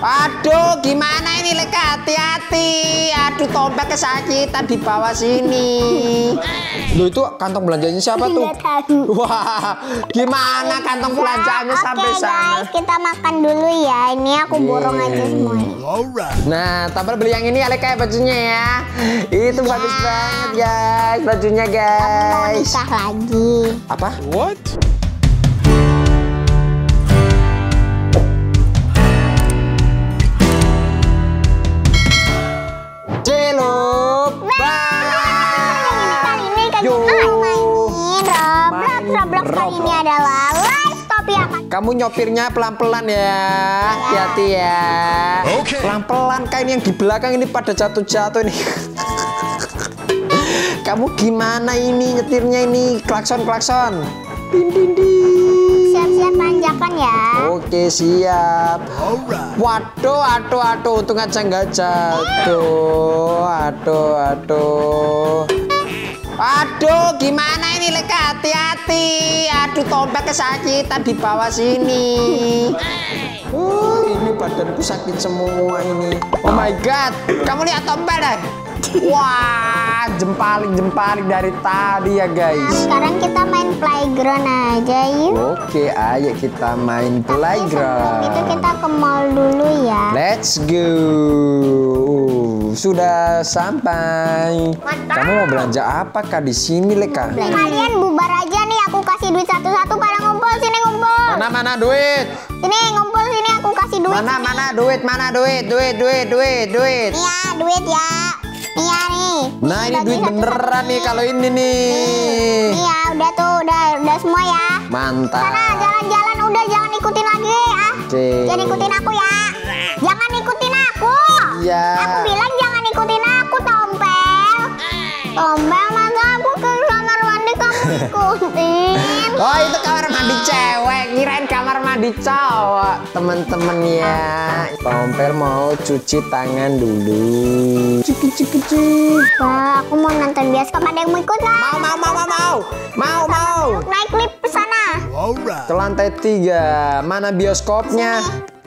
Aduh, gimana ini Leka? Hati-hati. Aduh, tompel kesakitan di bawah sini. Loh, itu kantong belanjanya siapa tuh? Wah, gimana kantong belanjaannya sampai sana? Guys, kita makan dulu ya. Ini aku borong aja semuanya. Nah, Tompel beli yang ini ya Leka bajunya ya. Itu bagus banget guys, bajunya guys. Nikah lagi. Apa? What? Celup. Kali ini kan main Roblox kali ini adalah live top ya. Kamu nyopirnya pelan-pelan ya. Hati-hati ya. Oke. Pelan-pelan kayak ini yang di belakang ini pada jatuh-jatuh ini. Kamu gimana ini nyetirnya ini? Klakson-klakson. Din din din. Siap-siap tanjakan ya. Oke, siap. Waduh, aduh, untung aja nggak jatuh. Aduh. Aduh, gimana ini Leka? Hati-hati. Aduh, tompel kesakitan di bawah sini. Ini badanku sakit semua ini. Oh my god, kamu lihat tompel deh. Wah, jempaling dari tadi ya guys. Sekarang kita main playground aja yuk. Oke, ayo kita main playground. Itu kita ke mall dulu ya. Let's go. Sudah sampai. Kamu mau belanja apakah di sini Leka? Kalian bubar aja nih, aku kasih duit satu-satu pada ngumpul sini ngumpul. Mana duit? Sini ngumpul sini aku kasih duit. Mana duit? Nih ya, duit ya. Nih ya nih. Nah, ini duit beneran nih kalau ini nih. Nih ya, udah tuh, udah semua ya. Mantap. Sana jalan-jalan udah, jangan ikutin lagi ah. Oke. Jangan ikutin aku ya. Jangan ikutin aku. Iya. Aku bilang jangan ikutin aku, Tompel. Tompel, masa aku ke kamar mandi kamu ikutin. Oh, itu kamar mandi cewek, kirain kamar mandi cowok. Temen-temen ya. Tompel mau cuci tangan dulu. Cik. Wah, aku mau nonton bioskop, ada yang mau ikut nggak? Mau. Naik lift ke sana. Ke lantai 3. Mana bioskopnya?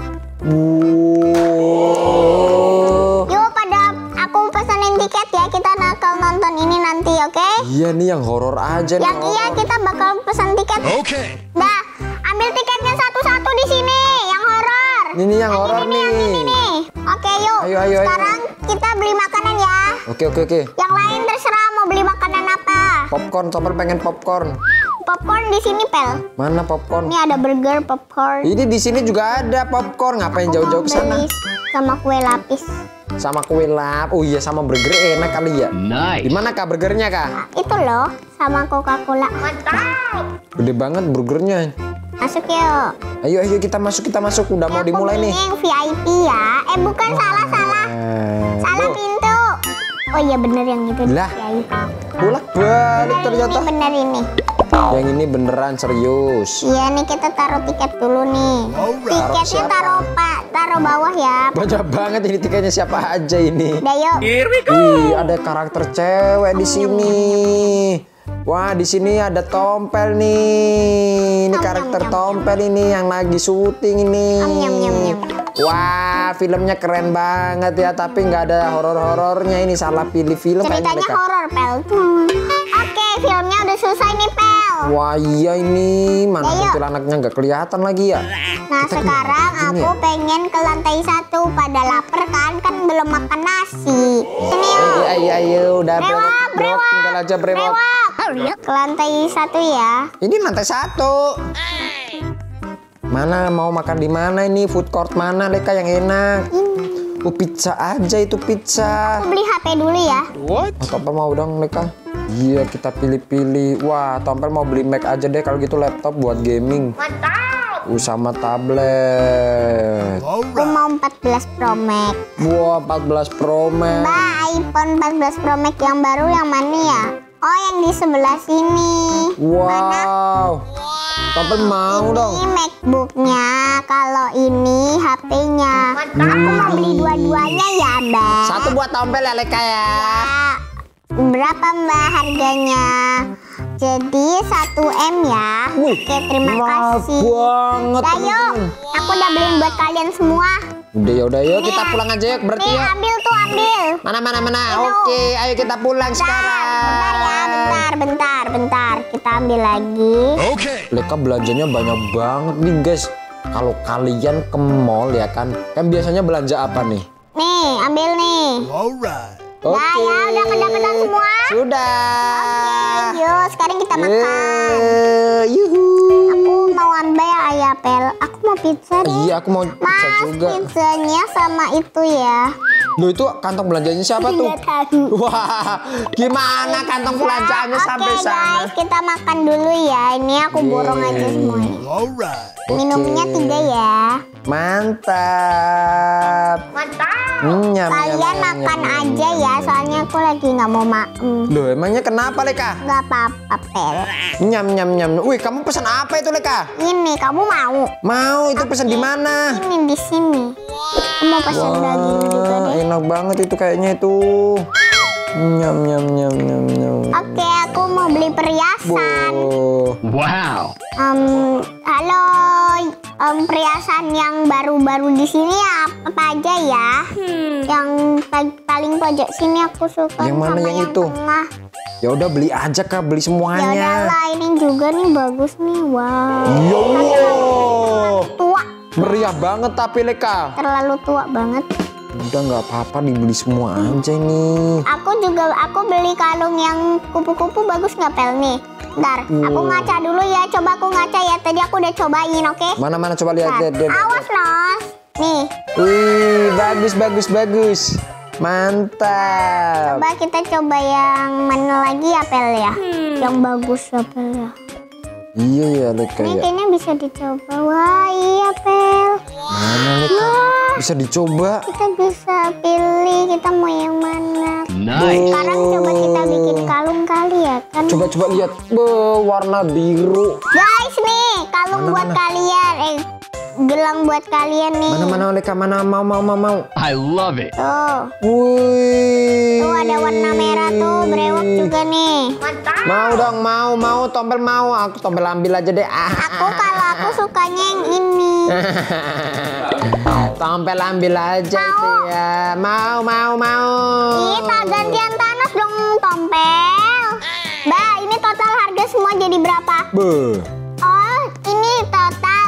Yuk, pada aku pesenin tiket ya, kita bakal nonton ini nanti, oke? Iya nih yang horor aja nih. Yang iya kita bakal pesan tiket. Oke. Dah, ambil tiketnya satu-satu di sini, yang horor. Ini yang horor nih. Yang ini nih. Oke, yuk. Ayo. Sekarang kita beli makanan ya. Oke. Yang lain terserah mau beli makanan apa. Popcorn, Tompel pengen popcorn. Popcorn di sini, Pel. Mana popcorn? Ini ada burger popcorn. Ini di sini juga ada popcorn. Ngapain jauh-jauh ke sana? Beli sama kue lapis. Sama kue lap. Oh iya, sama burger enak kali ya. Nice. Di mana Kak burgernya, Kak? Itu loh, sama Coca-Cola. Mantap. Gede banget burgernya. Masuk yuk. Ayo kita masuk. Udah mau dimulai nih. Ini yang VIP ya. Bukan salah. Salah pintu. Oh iya bener yang itu. Lah. VIP. Bolak-balik ternyata. Ini bener ini. Yang ini beneran serius. Iya nih kita taruh tiket dulu nih. Tiketnya taruh bawah ya. Banyak banget ini tiketnya siapa aja ini. Udah yuk. Wih, ada karakter cewek di sini. Wah, di sini ada Tompel nih. Ini karakter Tompel ini yang lagi syuting ini. Nyam. Wah, filmnya keren banget ya, tapi nggak ada horor-horornya. Ini salah pilih film kayaknya. Ceritanya horor, Pel. Oke, filmnya udah selesai nih, Pel. Wah, iya ini. Mana kuntilanaknya nggak kelihatan lagi ya? Nah, sekarang aku pengen ke lantai 1. Pada lapar kan belum makan nasi. Ini yuk. Iya, udah Brewok. Tinggal aja brewok. Ke lantai 1 ya. Ini lantai 1. Mana mau makan di mana ini? Food court mana Leka yang enak? Oh, pizza aja itu pizza. Aku beli HP dulu ya. What? Tompel mau dong Leka? Iya, kita pilih-pilih. Wah, Tompel mau beli Mac aja deh kalau gitu, laptop buat gaming. Mantap. Sama tablet. Aku mau 14 Pro Max. Wah, 14 Pro Max. Mbak, iPhone 14 Pro Max yang baru yang mana ya? Oh, yang di sebelah sini. Wow. Tompel mau dong. Ini MacBooknya, kalau ini HP-nya. Aku mau beli dua-duanya ya, Mbak. Satu buat Tompel ya Leka ya. Berapa Mbak harganya? Jadi 1 M ya. Oke, terima kasih. Banget. Ayo, aku udah beliin buat kalian semua. Udah yuk kita pulang aja yuk berarti Nih, ya. ambil tuh, ambil. Mana. Oke, ayo kita pulang sekarang. Bentar. Kita ambil lagi. Leka belanjanya banyak banget nih guys. Kalau kalian ke mall ya kan biasanya belanja apa nih? Nih, ambil nih. Oke. Nah, ya udah kedapetan semua. Sudah. Yuk, sekarang kita makan. Yuhu. Aku mau ambil ya, Ayapel. Aku mau pizza nih. Iya, aku mau pizza juga. Pizzanya sama itu ya. Loh, itu kantong belanjanya siapa tuh? Nggak tahu. Wah, gimana kantong belanjaannya sampai Oke, sana? guys, kita makan dulu ya. Ini aku borong aja semuanya. Minumnya 3 ya. Mantap. Nyam, Kalian makan aja ya, soalnya aku lagi nggak mau makan. Loh, emangnya kenapa Leka? Nggak apa-apa, Pel. Nyam. Wih, kamu pesan apa itu Leka? Ini kamu mau? Mau, itu pesan di mana? Ini di sini. Aku mau pesan daging juga deh. Enak banget itu kayaknya itu. Nyam. Oke, aku mau beli perhiasan. Wow. Halo, perhiasan yang baru-baru di sini apa aja ya? Yang paling pojok sini aku suka. Yang mana sama yang itu? tengah. Ya udah beli aja Kak, beli Ya semuanya. udahlah, ini juga nih bagus nih. Wow. Ya Allah. Tua, Meriah banget tapi Leka. terlalu tua banget. Udah nggak apa-apa dibeli semua aja nih. Aku beli kalung yang kupu-kupu bagus nggak, Pel nih? Bentar, aku ngaca dulu ya. Coba aku ngaca ya. Tadi aku udah cobain, oke? Mana coba lihat. Awas, Nos. Nih, Wih, bagus. Mantap. coba kita coba yang mana lagi ya, Pel ya? Yang bagus ya, Pel ya. Iya ya Leka Ini ya. kayaknya bisa dicoba. Wah, iya, Pel. Mana Leka? Bisa dicoba. Kita bisa pilih kita mau yang mana. Nice. Sekarang coba kita bikin kalung kali ya kan. Coba lihat. Warna biru. Guys, nih kalung buat kalian. Gelang buat kalian nih. Mana Leka? Mana mau. I love it. Tuh. Wih. Tuh ada warna merah tuh, brewok juga nih. Mau dong, mau. Tompel mau. Aku tompel ambil aja deh. Kalau aku sukanya yang ini. Tompel ambil aja itu ya. Mau. Ih, tak gantian Thanos dong, Tompel. Mbak, ini total harga semua jadi berapa? Beuh. Oh, ini total.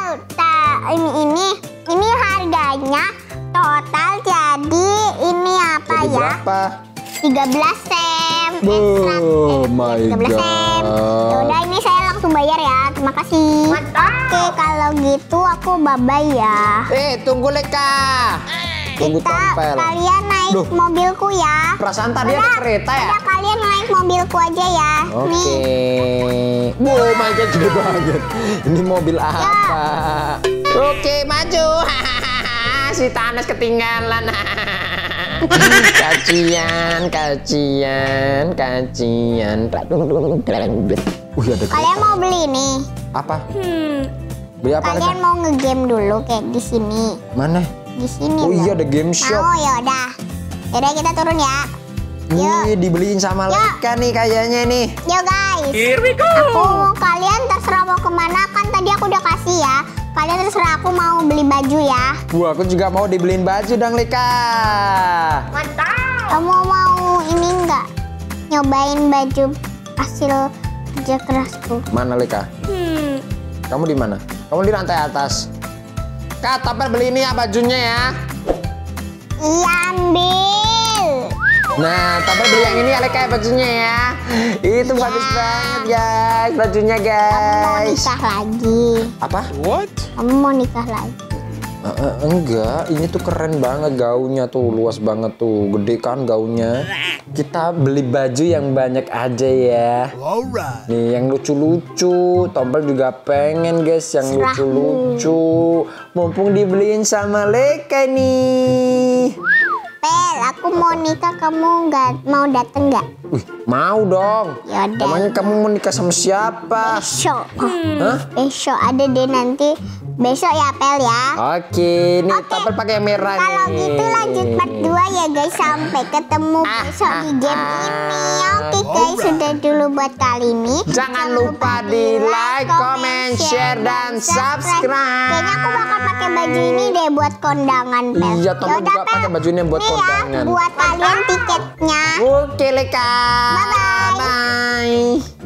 Ini harganya total jadi ini apa Jadi ya? berapa? 13 sem. Oh my 13 sem. God. Yaudah, ini saya langsung bayar ya. Terima kasih. Oke, kalau gitu aku bye-bye ya. Tunggu Leka. Tunggu tompel. Kalian naik Duh. mobilku ya. Perasaan tadi ada kereta ya? Udah, kalian naik mobilku aja ya. Oke. Nih. Wow, my God, gede banget. Ini mobil apa? Oke, maju. Si Thanos ketinggalan. Kacian. Wih, ada Kalian mau beli nih? apa? Beli apa Kalian Leka? mau ngegame dulu kayak di sini. Mana? Di sini. Oh iya, loh. ada game shop. Mau ya udah. Yaudah, kita turun ya. Nih, dibeliin sama Leka nih kayaknya nih. Yuk guys. Here we go. Kalian terserah mau kemana, kan tadi aku udah kasih ya. Kalian terserah, aku mau beli baju ya. Wah, aku juga mau dibeliin baju dong Leka. Kamu mau ini enggak? Nyobain baju hasil kerja kerasku. Mana Leka? Kamu di mana? Kamu di lantai atas. Kak, Tompel beli ini ya bajunya ya. Iya, ambil. Nah, Tompel beli yang ini ya Leka bajunya ya. Itu bagus banget guys, bajunya Kamu mau guys. nikah lagi. Apa? Kamu mau nikah lagi. Enggak, ini tuh keren banget gaunnya tuh, luas banget tuh, gede kan gaunnya. Kita beli baju yang banyak aja ya. Nih yang lucu-lucu, Tompel juga pengen guys yang lucu-lucu. Mumpung dibeliin sama Leka nih. Pel, aku mau nikah, kamu nggak mau dateng nggak? Wih, mau dong. Yaudah. Emangnya kamu mau nikah sama siapa? Besok. Hah? Besok ada deh nanti. Besok ya Pel ya. Oke, nih Topel pakai yang merah Kalau nih. gitu lanjut part 2 ya guys. Sampai ketemu besok di game ini. Oke guys, sudah dulu buat kali ini. Jangan lupa di like, comment, share, dan subscribe. Kayaknya aku bakal pakai baju ini deh buat kondangan Pel. Iya, Topel Yaudah, juga pakai baju ini buat Nih kondangan. ya, buat kalian tiketnya. Oke, Leka. Bye-bye. Bye.